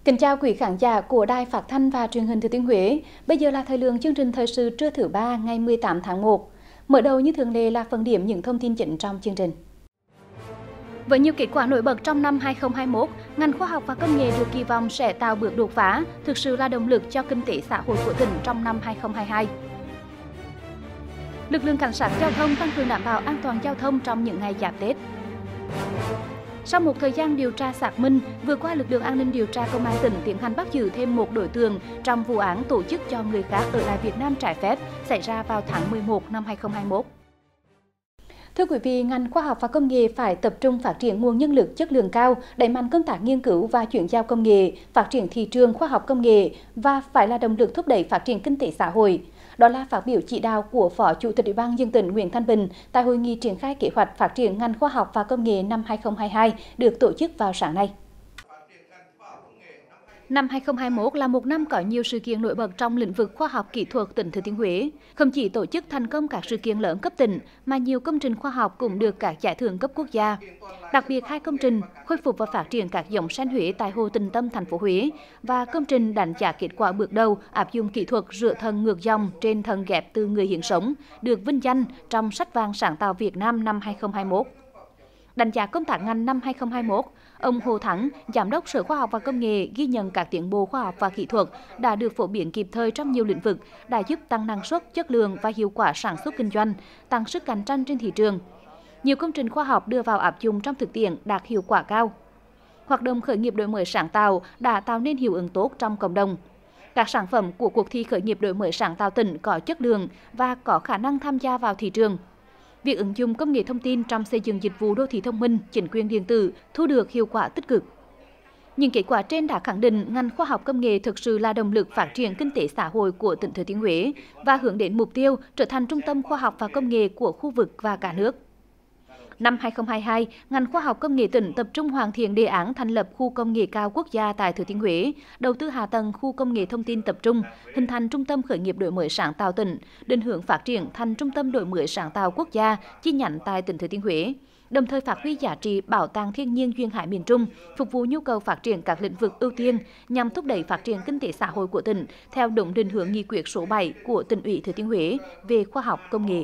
Kính chào quý khán giả của Đài Phát thanh và Truyền hình Thừa Thiên Huế. Bây giờ là thời lượng chương trình thời sự trưa thứ ba ngày 18 tháng 1. Mở đầu như thường lệ là phần điểm những thông tin chính trong chương trình. Với nhiều kết quả nổi bật trong năm 2021, ngành khoa học và công nghệ được kỳ vọng sẽ tạo bước đột phá, thực sự là động lực cho kinh tế xã hội của tỉnh trong năm 2022. Lực lượng cảnh sát giao thông tăng cường đảm bảo an toàn giao thông trong những ngày giáp Tết. Sau một thời gian điều tra xác minh, vừa qua lực lượng an ninh điều tra công an tỉnh tiến hành bắt giữ thêm một đối tượng trong vụ án tổ chức cho người khác ở lại Việt Nam trái phép xảy ra vào tháng 11 năm 2021. Thưa quý vị, ngành khoa học và công nghệ phải tập trung phát triển nguồn nhân lực chất lượng cao, đẩy mạnh công tác nghiên cứu và chuyển giao công nghệ, phát triển thị trường khoa học công nghệ và phải là động lực thúc đẩy phát triển kinh tế xã hội. Đó là phát biểu chỉ đạo của Phó Chủ tịch Ủy ban nhân dân tỉnh Nguyễn Thanh Bình tại hội nghị triển khai kế hoạch phát triển ngành khoa học và công nghệ năm 2022 được tổ chức vào sáng nay. Năm 2021 là một năm có nhiều sự kiện nổi bật trong lĩnh vực khoa học kỹ thuật tỉnh Thừa Thiên Huế. Không chỉ tổ chức thành công các sự kiện lớn cấp tỉnh, mà nhiều công trình khoa học cũng được các giải thưởng cấp quốc gia. Đặc biệt hai công trình khôi phục và phát triển các giống sen Huế tại Hồ Tịnh Tâm, thành phố Huế và công trình đánh giá kết quả bước đầu áp dụng kỹ thuật rửa thận ngược dòng trên thận ghép từ người hiến sống được vinh danh trong sách vàng sáng tạo Việt Nam năm 2021. Đánh giá công tác ngành năm 2021, ông Hồ Thắng, Giám đốc Sở Khoa học và Công nghệ ghi nhận các tiến bộ khoa học và kỹ thuật đã được phổ biến kịp thời trong nhiều lĩnh vực, đã giúp tăng năng suất, chất lượng và hiệu quả sản xuất kinh doanh, tăng sức cạnh tranh trên thị trường. Nhiều công trình khoa học đưa vào áp dụng trong thực tiễn đạt hiệu quả cao. Hoạt động khởi nghiệp đổi mới sáng tạo đã tạo nên hiệu ứng tốt trong cộng đồng. Các sản phẩm của cuộc thi khởi nghiệp đổi mới sáng tạo tỉnh có chất lượng và có khả năng tham gia vào thị trường. Việc ứng dụng công nghệ thông tin trong xây dựng dịch vụ đô thị thông minh, chính quyền điện tử thu được hiệu quả tích cực. Những kết quả trên đã khẳng định ngành khoa học công nghệ thực sự là động lực phát triển kinh tế xã hội của tỉnh Thừa Thiên Huế và hướng đến mục tiêu trở thành trung tâm khoa học và công nghệ của khu vực và cả nước. Năm 2022, ngành khoa học công nghệ tỉnh tập trung hoàn thiện đề án thành lập khu công nghệ cao quốc gia tại Thừa Thiên Huế, đầu tư hạ tầng khu công nghệ thông tin tập trung, hình thành trung tâm khởi nghiệp đổi mới sáng tạo tỉnh, định hướng phát triển thành trung tâm đổi mới sáng tạo quốc gia chi nhánh tại tỉnh Thừa Thiên Huế, đồng thời phát huy giá trị bảo tàng thiên nhiên duyên hải miền Trung, phục vụ nhu cầu phát triển các lĩnh vực ưu tiên nhằm thúc đẩy phát triển kinh tế xã hội của tỉnh theo đúng định hướng nghị quyết số 7 của Tỉnh ủy Thừa Thiên Huế về khoa học công nghệ.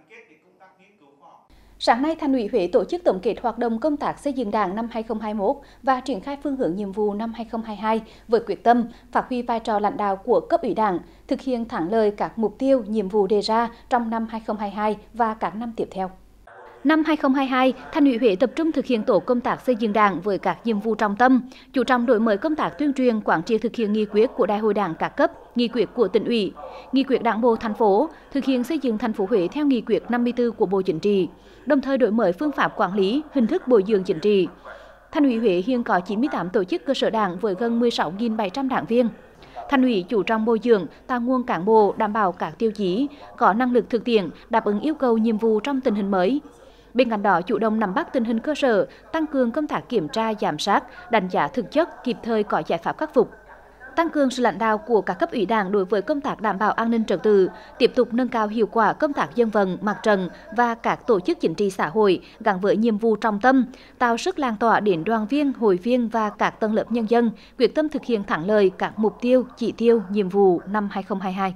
Sáng nay, Thành ủy Huế tổ chức tổng kết hoạt động công tác xây dựng Đảng năm 2021 và triển khai phương hướng nhiệm vụ năm 2022 với quyết tâm phát huy vai trò lãnh đạo của cấp ủy Đảng, thực hiện thắng lợi các mục tiêu, nhiệm vụ đề ra trong năm 2022 và các năm tiếp theo. Năm 2022, Thành ủy Huế tập trung thực hiện tổ công tác xây dựng Đảng với các nhiệm vụ trọng tâm, chú trọng đổi mới công tác tuyên truyền, quán triệt thực hiện nghị quyết của Đại hội Đảng các cấp, nghị quyết của Tỉnh ủy, nghị quyết Đảng bộ thành phố, thực hiện xây dựng thành phố Huế theo nghị quyết 54 của Bộ Chính trị, đồng thời đổi mới phương pháp quản lý, hình thức bồi dưỡng chính trị. Thành ủy Huế hiện có 98 tổ chức cơ sở Đảng với gần 16.700 đảng viên. Thành ủy chú trọng bồi dưỡng, tạo nguồn cán bộ đảm bảo các tiêu chí, có năng lực thực tiễn, đáp ứng yêu cầu nhiệm vụ trong tình hình mới. Bên cạnh đó, chủ động nắm bắt tình hình cơ sở, tăng cường công tác kiểm tra, giám sát, đánh giá thực chất, kịp thời có giải pháp khắc phục. Tăng cường sự lãnh đạo của các cấp ủy Đảng đối với công tác đảm bảo an ninh trật tự, tiếp tục nâng cao hiệu quả công tác dân vận, mặt trận và các tổ chức chính trị xã hội gắn với nhiệm vụ trọng tâm, tạo sức lan tỏa đến đoàn viên, hội viên và các tầng lớp nhân dân, quyết tâm thực hiện thắng lợi các mục tiêu, chỉ tiêu, nhiệm vụ năm 2022.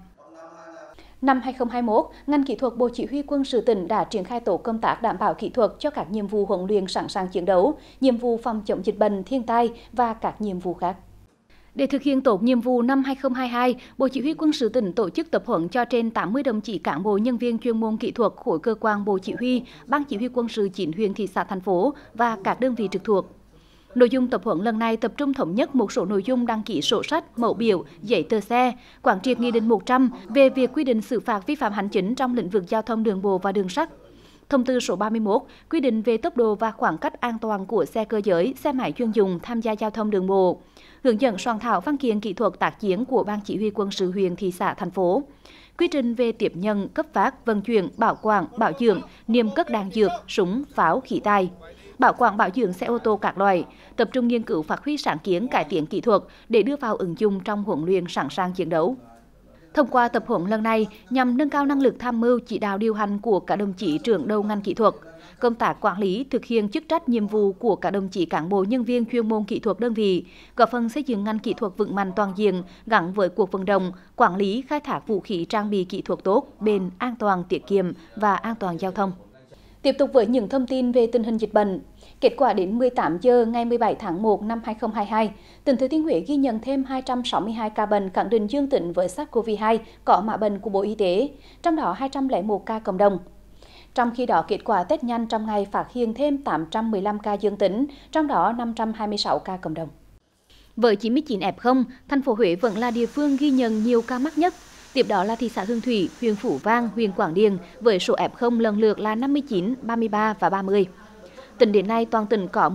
Năm 2021, ngành kỹ thuật Bộ Chỉ huy Quân sự tỉnh đã triển khai tổ công tác đảm bảo kỹ thuật cho các nhiệm vụ huấn luyện sẵn sàng chiến đấu, nhiệm vụ phòng chống dịch bệnh, thiên tai và các nhiệm vụ khác. Để thực hiện tốt nhiệm vụ năm 2022, Bộ Chỉ huy Quân sự tỉnh tổ chức tập huấn cho trên 80 đồng chí cán bộ nhân viên chuyên môn kỹ thuật khối cơ quan Bộ Chỉ huy, Ban Chỉ huy Quân sự 9 huyện, thị xã, thành phố và các đơn vị trực thuộc. Nội dung tập huấn lần này tập trung thống nhất một số nội dung đăng ký sổ sách, mẫu biểu, giấy tờ xe, quán triệt Nghị định 100 về việc quy định xử phạt vi phạm hành chính trong lĩnh vực giao thông đường bộ và đường sắt. Thông tư số 31 quy định về tốc độ và khoảng cách an toàn của xe cơ giới, xe máy chuyên dụng tham gia giao thông đường bộ. Hướng dẫn soạn thảo văn kiện kỹ thuật tác chiến của Ban Chỉ huy Quân sự huyện, thị xã, thành phố. Quy trình về tiếp nhận, cấp phát, vận chuyển, bảo quản, bảo dưỡng, niêm cất đạn dược, súng, pháo, khí tài. Bảo quản bảo dưỡng xe ô tô các loại, tập trung nghiên cứu phát huy sáng kiến cải tiến kỹ thuật để đưa vào ứng dụng trong huấn luyện sẵn sàng chiến đấu. Thông qua tập huấn lần này nhằm nâng cao năng lực tham mưu chỉ đạo điều hành của các đồng chí trưởng đầu ngành kỹ thuật, công tác quản lý thực hiện chức trách nhiệm vụ của các đồng chí cán bộ nhân viên chuyên môn kỹ thuật đơn vị, góp phần xây dựng ngành kỹ thuật vững mạnh toàn diện gắn với cuộc vận động quản lý khai thác vũ khí trang bị kỹ thuật tốt, bền, an toàn, tiết kiệm và an toàn giao thông. Tiếp tục với những thông tin về tình hình dịch bệnh. Kết quả đến 18 giờ ngày 17 tháng 1 năm 2022, tỉnh Thừa Thiên Huế ghi nhận thêm 262 ca bệnh khẳng định dương tính với SARS-CoV-2 có mã bệnh của Bộ Y tế, trong đó 201 ca cộng đồng. Trong khi đó, kết quả test nhanh trong ngày phát hiện thêm 815 ca dương tính, trong đó 526 ca cộng đồng. Với 99 F0, thành phố Huế vẫn là địa phương ghi nhận nhiều ca mắc nhất. Tiếp đó là thị xã Hương Thủy, huyện Phú Vang, huyện Quảng Điền với số F0 lần lượt là 59, 33 và 30. Tính đến nay, toàn tỉnh có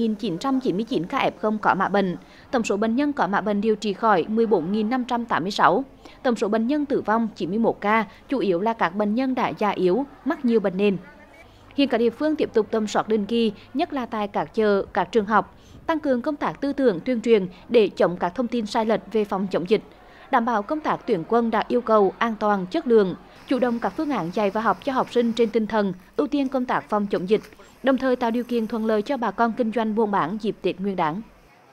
17.999 ca F0 có mã bệnh. Tổng số bệnh nhân có mã bệnh điều trị khỏi 14.586. Tổng số bệnh nhân tử vong 91 ca, chủ yếu là các bệnh nhân đã già yếu, mắc nhiều bệnh nền. Hiện các địa phương tiếp tục tầm soát định kỳ, nhất là tại các chợ, các trường học, tăng cường công tác tư tưởng tuyên truyền để chống các thông tin sai lệch về phòng chống dịch, đảm bảo công tác tuyển quân đạt yêu cầu an toàn, chất lượng, chủ động các phương án dạy và học cho học sinh trên tinh thần ưu tiên công tác phòng chống dịch, đồng thời tạo điều kiện thuận lợi cho bà con kinh doanh buôn bán dịp Tết Nguyên đán.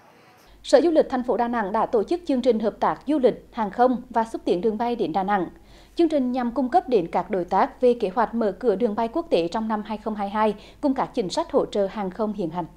Sở Du lịch thành phố Đà Nẵng đã tổ chức chương trình hợp tác du lịch, hàng không và xúc tiến đường bay đến Đà Nẵng. Chương trình nhằm cung cấp đến các đối tác về kế hoạch mở cửa đường bay quốc tế trong năm 2022 cùng các chính sách hỗ trợ hàng không hiện hành.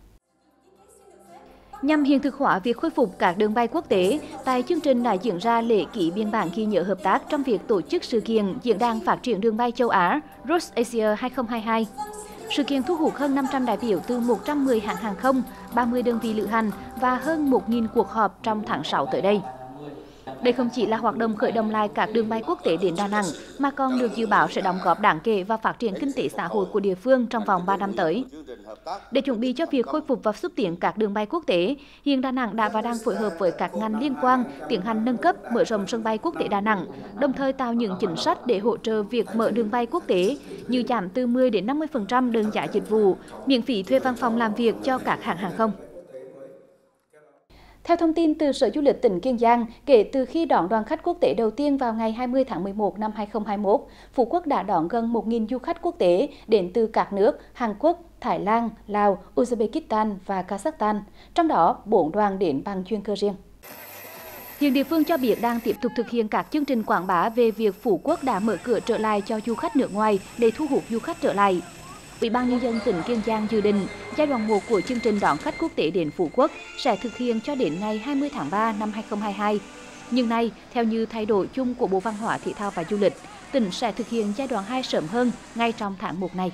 Nhằm hiện thực hóa việc khôi phục các đường bay quốc tế, tại chương trình đã diễn ra lễ ký biên bản ghi nhớ hợp tác trong việc tổ chức sự kiện Diễn đàn Phát triển đường bay châu Á Route Asia 2022. Sự kiện thu hút hơn 500 đại biểu từ 110 hãng hàng không, 30 đơn vị lữ hành và hơn 1.000 cuộc họp trong tháng 6 tới đây. Đây không chỉ là hoạt động khởi động lại các đường bay quốc tế đến Đà Nẵng, mà còn được dự báo sẽ đóng góp đáng kể vào phát triển kinh tế xã hội của địa phương trong vòng 3 năm tới. Để chuẩn bị cho việc khôi phục và xúc tiến các đường bay quốc tế, hiện Đà Nẵng đã và đang phối hợp với các ngành liên quan tiến hành nâng cấp, mở rộng sân bay quốc tế Đà Nẵng, đồng thời tạo những chính sách để hỗ trợ việc mở đường bay quốc tế như giảm từ 10 đến 50% đơn giá dịch vụ, miễn phí thuê văn phòng làm việc cho các hãng hàng không. Theo thông tin từ Sở Du lịch tỉnh Kiên Giang, kể từ khi đón đoàn khách quốc tế đầu tiên vào ngày 20 tháng 11 năm 2021, Phú Quốc đã đón gần 1.000 du khách quốc tế đến từ các nước Hàn Quốc, Thái Lan, Lào, Uzbekistan và Kazakhstan, trong đó 4 đoàn đến bằng chuyên cơ riêng. Hiện địa phương cho biết đang tiếp tục thực hiện các chương trình quảng bá về việc Phú Quốc đã mở cửa trở lại cho du khách nước ngoài để thu hút du khách trở lại. Ủy ban Nhân dân tỉnh Kiên Giang dự định giai đoạn 1 của chương trình đón khách quốc tế đến Phú Quốc sẽ thực hiện cho đến ngày 20 tháng 3 năm 2022. Nhưng nay, theo như thay đổi chung của Bộ Văn hóa, Thể thao và Du lịch, tỉnh sẽ thực hiện giai đoạn 2 sớm hơn ngay trong tháng 1 này.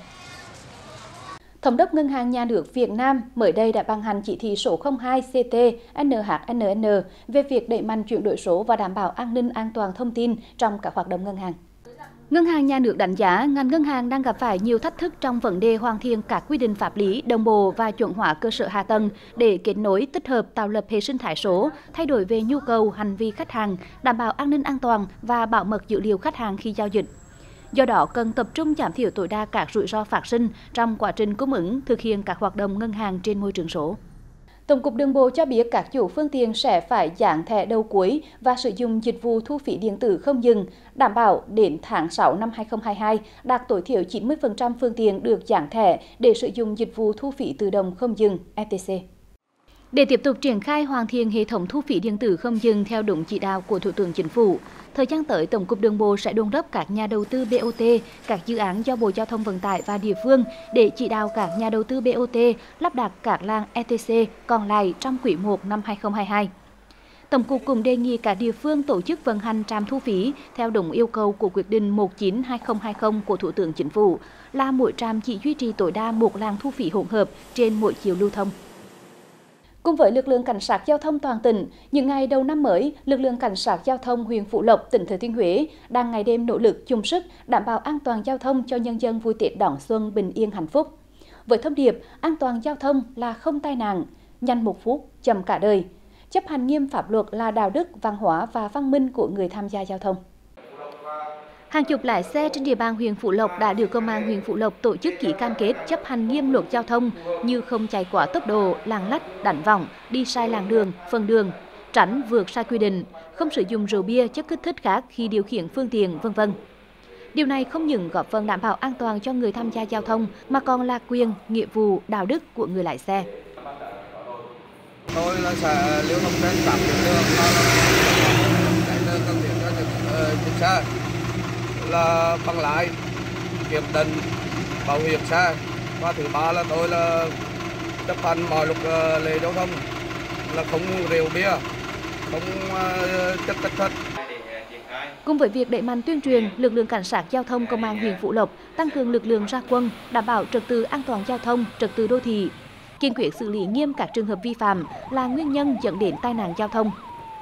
Thống đốc Ngân hàng Nhà nước Việt Nam mới đây đã ban hành chỉ thị số 02 CT-NHNN về việc đẩy mạnh chuyển đổi số và đảm bảo an ninh an toàn thông tin trong các hoạt động ngân hàng. Ngân hàng Nhà nước đánh giá ngành ngân hàng đang gặp phải nhiều thách thức trong vấn đề hoàn thiện các quy định pháp lý, đồng bộ và chuẩn hóa cơ sở hạ tầng để kết nối, tích hợp, tạo lập hệ sinh thái số, thay đổi về nhu cầu, hành vi khách hàng, đảm bảo an ninh an toàn và bảo mật dữ liệu khách hàng khi giao dịch. Do đó, cần tập trung giảm thiểu tối đa các rủi ro phát sinh trong quá trình cung ứng, thực hiện các hoạt động ngân hàng trên môi trường số. Tổng cục Đường bộ cho biết các chủ phương tiện sẽ phải dán thẻ đầu cuối và sử dụng dịch vụ thu phí điện tử không dừng, đảm bảo đến tháng 6 năm 2022 đạt tối thiểu 90% phương tiện được dán thẻ để sử dụng dịch vụ thu phí tự động không dừng (ETC). Để tiếp tục triển khai hoàn thiện hệ thống thu phí điện tử không dừng theo đúng chỉ đạo của Thủ tướng Chính phủ, thời gian tới Tổng cục Đường bộ sẽ đôn đốc các nhà đầu tư BOT, các dự án do Bộ Giao thông Vận tải và địa phương để chỉ đạo các nhà đầu tư BOT lắp đặt các làn ETC còn lại trong quý 1 năm 2022. Tổng cục cũng đề nghị các địa phương tổ chức vận hành trạm thu phí theo đúng yêu cầu của quyết định 19/2020 của Thủ tướng Chính phủ, là mỗi trạm chỉ duy trì tối đa một làn thu phí hỗn hợp trên mỗi chiều lưu thông. Cùng với lực lượng cảnh sát giao thông toàn tỉnh, những ngày đầu năm mới, lực lượng cảnh sát giao thông huyện Phú Lộc, tỉnh Thừa Thiên Huế đang ngày đêm nỗ lực chung sức đảm bảo an toàn giao thông cho nhân dân vui Tết đón xuân bình yên hạnh phúc. Với thông điệp an toàn giao thông là không tai nạn, nhanh 1 phút, chậm cả đời. Chấp hành nghiêm pháp luật là đạo đức, văn hóa và văn minh của người tham gia giao thông. Hàng chục lái xe trên địa bàn huyện Phú Lộc đã được Công an huyện Phú Lộc tổ chức ký cam kết chấp hành nghiêm luật giao thông như không chạy quá tốc độ, lạng lách, đánh võng, đi sai làn đường, phần đường, tránh vượt sai quy định, không sử dụng rượu bia, chất kích thích khác khi điều khiển phương tiện, v.v. Điều này không những góp phần đảm bảo an toàn cho người tham gia giao thông mà còn là quyền, nghĩa vụ, đạo đức của người lái xe. Tôi là sẽ lưu thông trên các tuyến đường cần thiết cho chiếc xe là bằng lái, kiểm định, bảo hiểm xe, và thứ ba là tôi là chấp hành mọi luật lệ giao thông, là không rượu bia, không chất kích thích. Cùng với việc đẩy mạnh tuyên truyền, lực lượng cảnh sát giao thông công an huyện Phú Lộc tăng cường lực lượng ra quân, đảm bảo trật tự an toàn giao thông, trật tự đô thị, kiên quyết xử lý nghiêm các trường hợp vi phạm là nguyên nhân dẫn đến tai nạn giao thông.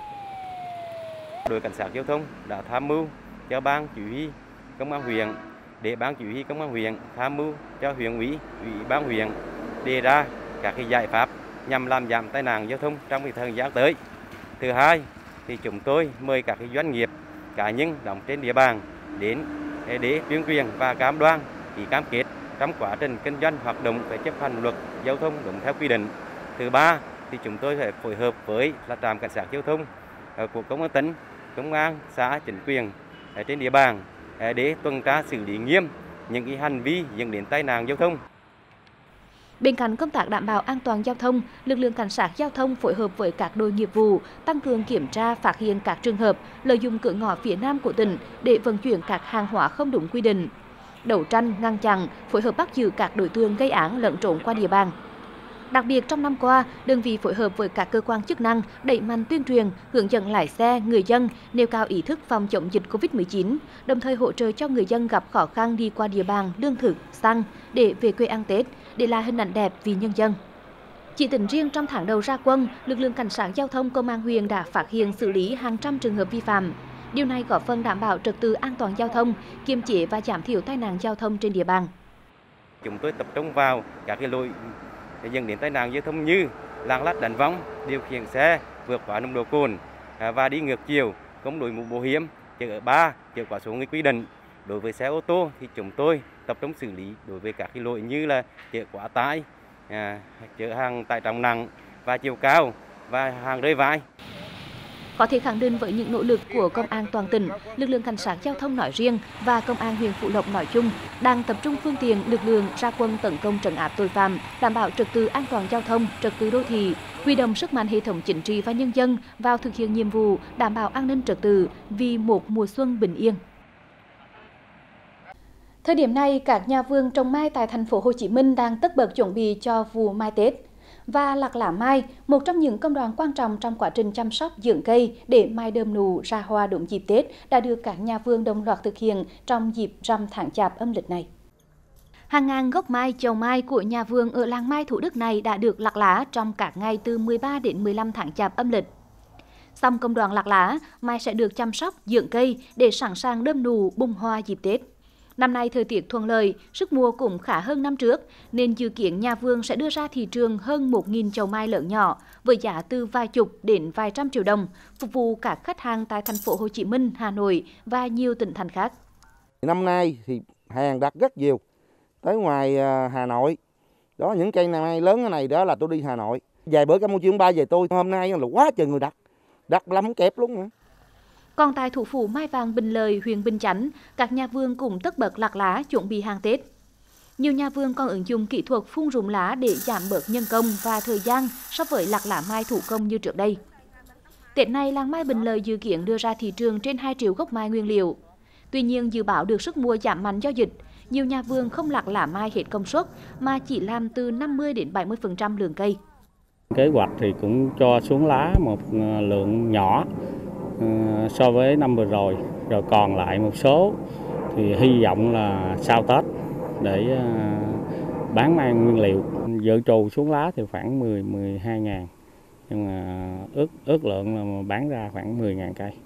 Đội cảnh sát giao thông đã tham mưu cho ban chỉ huy công an huyện, để ban chỉ huy công an huyện tham mưu cho huyện ủy ban huyện đề ra các cái giải pháp nhằm làm giảm tai nạn giao thông trong thời gian tới. Thứ hai thì chúng tôi mời các cái doanh nghiệp, cá nhân đóng trên địa bàn đến để tuyên truyền và cam đoan ký cam kết trong quá trình kinh doanh hoạt động phải chấp hành luật giao thông đúng theo quy định. Thứ ba thì chúng tôi phải phối hợp với trạm cảnh sát giao thông của công an tỉnh, công an xã, chính quyền trên địa bàn để tuần tra xử lý nghiêm những cái hành vi dẫn đến tai nạn giao thông. Bên cạnh công tác đảm bảo an toàn giao thông, lực lượng cảnh sát giao thông phối hợp với các đội nghiệp vụ tăng cường kiểm tra, phát hiện các trường hợp lợi dụng cửa ngõ phía Nam của tỉnh để vận chuyển các hàng hóa không đúng quy định, đấu tranh, ngăn chặn, phối hợp bắt giữ các đối tượng gây án lẫn trốn qua địa bàn. Đặc biệt trong năm qua, đơn vị phối hợp với các cơ quan chức năng đẩy mạnh tuyên truyền, hướng dẫn lái xe, người dân nêu cao ý thức phòng chống dịch Covid-19, đồng thời hỗ trợ cho người dân gặp khó khăn đi qua địa bàn lương thực, xăng để về quê ăn Tết, để lại hình ảnh đẹp vì nhân dân. Chỉ tính riêng trong tháng đầu ra quân, lực lượng cảnh sát giao thông công an huyện đã phát hiện xử lý hàng trăm trường hợp vi phạm. Điều này góp phần đảm bảo trật tự an toàn giao thông, kiềm chế và giảm thiểu tai nạn giao thông trên địa bàn. Chúng tôi tập trung vào các cái lỗi dẫn đến tai nạn giao thông như lạng lách đánh võng, điều khiển xe vượt quá nồng độ cồn và đi ngược chiều, không đội mũ bảo hiểm, chở quá số người quy định. Đối với xe ô tô thì chúng tôi tập trung xử lý đối với các cái lỗi như là chở quá tải, chở hàng tải trọng nặng và chiều cao và hàng rơi vãi. Có thể khẳng định với những nỗ lực của công an toàn tỉnh, lực lượng cảnh sát giao thông nói riêng và công an huyện Phú Lộc nói chung đang tập trung phương tiện, lực lượng ra quân tấn công trấn áp tội phạm, đảm bảo trật tự an toàn giao thông, trật tự đô thị, huy động sức mạnh hệ thống chính trị và nhân dân vào thực hiện nhiệm vụ đảm bảo an ninh trật tự vì một mùa xuân bình yên. Thời điểm này, các nhà vườn trồng mai tại thành phố Hồ Chí Minh đang tất bật chuẩn bị cho vụ mai Tết. Và lặt lá mai, một trong những công đoạn quan trọng trong quá trình chăm sóc dưỡng cây để mai đơm nụ ra hoa đúng dịp Tết đã được các nhà vườn đồng loạt thực hiện trong dịp rằm tháng Chạp âm lịch này. Hàng ngàn gốc mai, chậu mai của nhà vườn ở làng Mai Thủ Đức này đã được lặt lá trong các ngày từ 13 đến 15 tháng Chạp âm lịch. Xong công đoạn lặt lá, mai sẽ được chăm sóc dưỡng cây để sẵn sàng đơm nụ bung hoa dịp Tết. Năm nay thời tiết thuận lợi, sức mua cũng khá hơn năm trước, nên dự kiến nhà vườn sẽ đưa ra thị trường hơn 1.000 chậu mai lớn nhỏ với giá từ vài chục đến vài trăm triệu đồng, phục vụ các khách hàng tại thành phố Hồ Chí Minh, Hà Nội và nhiều tỉnh thành khác. Năm nay thì hàng đặt rất nhiều, tới ngoài Hà Nội. Đó, những cây mai lớn cái này đó là tôi đi Hà Nội. Vài bữa Campuchia ba về tôi, hôm nay là quá trời người đặt lắm kẹp luôn nữa. Còn tại thủ phủ Mai Vàng Bình Lợi, huyện Bình Chánh, các nhà vườn cũng tất bật lặt lá chuẩn bị hàng Tết. Nhiều nhà vườn còn ứng dụng kỹ thuật phun rụng lá để giảm bớt nhân công và thời gian so với lặt lá mai thủ công như trước đây. Tết này, làng Mai Bình Lợi dự kiến đưa ra thị trường trên 2 triệu gốc mai nguyên liệu. Tuy nhiên, dự báo được sức mua giảm mạnh do dịch, nhiều nhà vườn không lặt lá mai hết công suất mà chỉ làm từ 50 đến 70% lượng cây. Kế hoạch thì cũng cho xuống lá một lượng nhỏ so với năm vừa rồi còn lại một số thì hy vọng là sau Tết để bán mai nguyên liệu. Dự trù xuống lá thì khoảng 12 ngàn, nhưng mà ước lượng là bán ra khoảng 10 ngàn cây.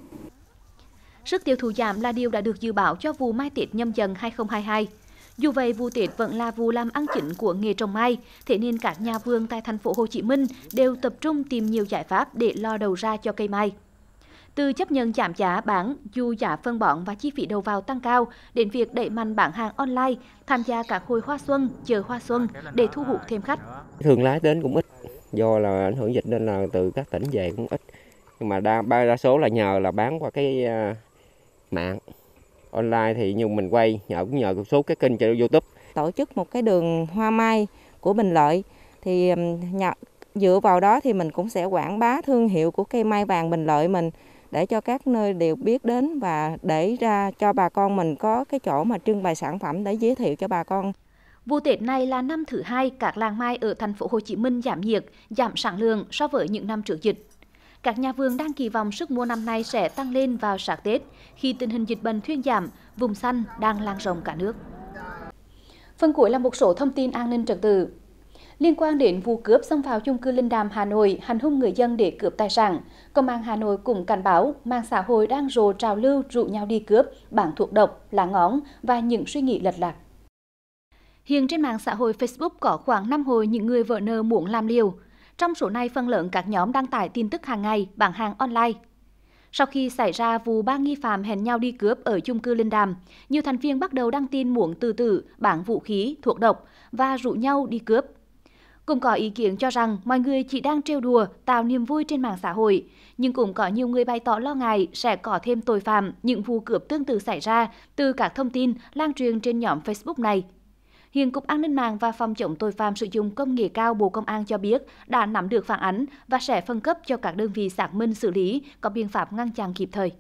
Sức tiêu thụ giảm là điều đã được dự báo cho vụ mai Tết Nhâm Dần 2022. Dù vậy, vụ Tết vẫn là vụ làm ăn chính của nghề trồng mai, thế nên các nhà vườn tại thành phố Hồ Chí Minh đều tập trung tìm nhiều giải pháp để lo đầu ra cho cây mai. Từ chấp nhận giảm giá bán dù giá phân bón và chi phí đầu vào tăng cao đến việc đẩy mạnh bán hàng online, tham gia các hội hoa xuân, chợ hoa xuân để thu hút thêm khách. Thương lái đến cũng ít, do là ảnh hưởng dịch nên là từ các tỉnh về cũng ít. Nhưng mà đa số là nhờ là bán qua cái mạng, online thì như mình quay cũng nhờ một số cái kênh trên YouTube. Tổ chức một cái đường hoa mai của Bình Lợi thì dựa vào đó thì mình cũng sẽ quảng bá thương hiệu của cây mai vàng Bình Lợi mình để cho các nơi đều biết đến và để ra cho bà con mình có cái chỗ mà trưng bày sản phẩm để giới thiệu cho bà con. Vụ Tết này là năm thứ hai các làng mai ở thành phố Hồ Chí Minh giảm nhiệt, giảm sản lượng so với những năm trước dịch. Các nhà vườn đang kỳ vọng sức mua năm nay sẽ tăng lên vào sát Tết khi tình hình dịch bệnh thuyên giảm, vùng xanh đang lan rộng cả nước. Phần cuối là một số thông tin an ninh trật tự. Liên quan đến vụ cướp xông vào chung cư Linh Đàm, Hà Nội, hành hung người dân để cướp tài sản, Công an Hà Nội cũng cảnh báo mạng xã hội đang rộ trào lưu rủ nhau đi cướp, bán thuốc độc, lá ngón và những suy nghĩ lệch lạc. Hiện trên mạng xã hội Facebook có khoảng 5 hội những người vỡ nợ muốn làm liều. Trong số này, phần lớn các nhóm đăng tải tin tức hàng ngày, bán hàng online. Sau khi xảy ra vụ 3 nghi phạm hẹn nhau đi cướp ở chung cư Linh Đàm, nhiều thành viên bắt đầu đăng tin muốn tự tử, bán vũ khí, thuốc độc và rủ nhau đi cướp. Cũng có ý kiến cho rằng mọi người chỉ đang trêu đùa, tạo niềm vui trên mạng xã hội, nhưng cũng có nhiều người bày tỏ lo ngại sẽ có thêm tội phạm, những vụ cướp tương tự xảy ra từ các thông tin lan truyền trên nhóm Facebook này. Hiện Cục An ninh mạng và Phòng chống tội phạm sử dụng công nghệ cao Bộ Công an cho biết đã nắm được phản ánh và sẽ phân cấp cho các đơn vị xác minh xử lý, có biện pháp ngăn chặn kịp thời.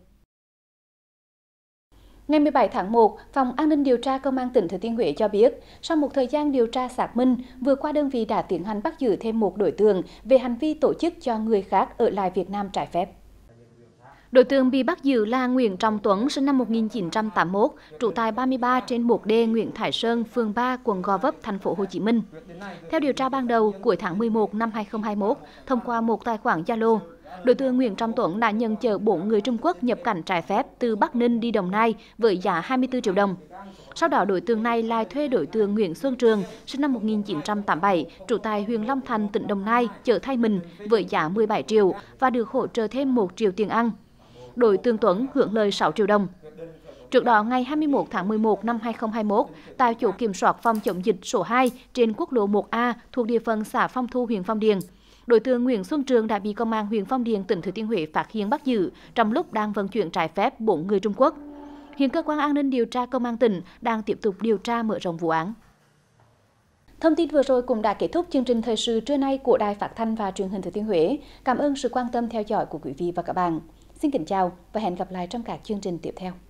Ngày 17 tháng 1, Phòng An ninh điều tra Công an tỉnh Thừa Thiên Huế cho biết, sau một thời gian điều tra xác minh, vừa qua đơn vị đã tiến hành bắt giữ thêm một đối tượng về hành vi tổ chức cho người khác ở lại Việt Nam trái phép. Đối tượng bị bắt giữ là Nguyễn Trọng Tuấn, sinh năm 1981, trú tại 33 trên 1D Nguyễn Thái Sơn, phường 3, quận Gò Vấp, thành phố Hồ Chí Minh. Theo điều tra ban đầu, cuối tháng 11 năm 2021, thông qua một tài khoản Zalo, đối tượng Nguyễn Trọng Tuấn đã nhận chở 4 người Trung Quốc nhập cảnh trái phép từ Bắc Ninh đi Đồng Nai với giá 24 triệu đồng. Sau đó, đối tượng này lại thuê đối tượng Nguyễn Xuân Trường, sinh năm 1987, trú tại huyện Long Thành, tỉnh Đồng Nai, chở thay mình với giá 17 triệu và được hỗ trợ thêm 1 triệu tiền ăn. Đối tượng Tuấn hưởng lời 6 triệu đồng. Trước đó, ngày 21 tháng 11 năm 2021, tại chỗ kiểm soát phòng chống dịch số 2 trên quốc lộ 1A thuộc địa phận xã Phong Thu, huyện Phong Điền, đối tượng Nguyễn Xuân Trường đã bị Công an huyện Phong Điền, tỉnh Thừa Thiên Huế phát hiện bắt giữ trong lúc đang vận chuyển trái phép 4 người Trung Quốc. Hiện cơ quan an ninh điều tra Công an tỉnh đang tiếp tục điều tra mở rộng vụ án. Thông tin vừa rồi cũng đã kết thúc chương trình thời sự trưa nay của Đài Phát thanh và Truyền hình Thừa Thiên Huế. Cảm ơn sự quan tâm theo dõi của quý vị và các bạn. Xin kính chào và hẹn gặp lại trong các chương trình tiếp theo.